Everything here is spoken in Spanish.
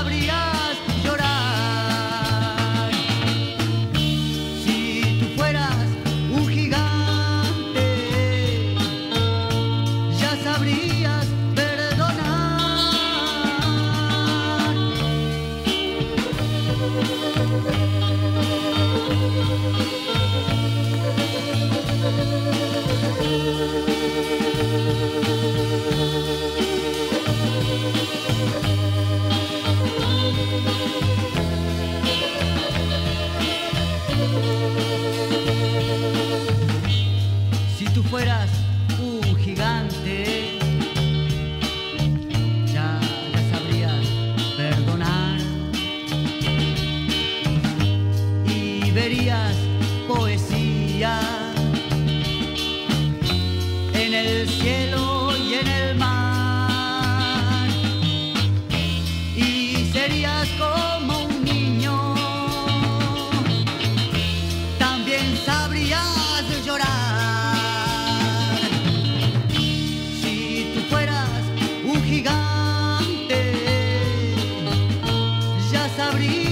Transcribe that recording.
sabrías llorar. Si tú fueras un gigante, ya sabrías perdonar. Si tú fueras un gigante, ya sabrías perdonar y verías poesía en el cielo y en el mar, y serías como un niño, también sabrías llorar. Si tú fueras un gigante, ya sabrías